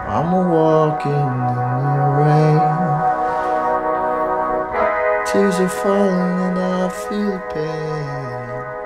I'm a walking in the rain. Tears are falling and I feel the pain.